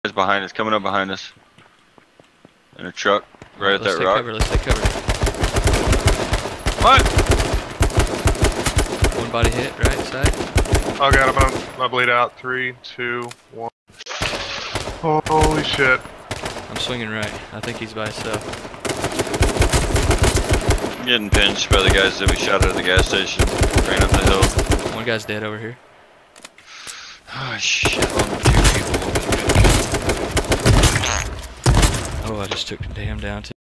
Guys behind us, coming up behind us. In a truck, right at that rock. Let's take cover. What? One body hit, right side. Oh god, I'm gonna bleed out. 3, 2, 1. Holy shit. I'm swinging right. I think he's by himself. I'm getting pinched by the guys that we shot at the gas station. Ran up the hill. One guy's dead over here. Oh shit, only 2 people. Oh, I just took the damn down too.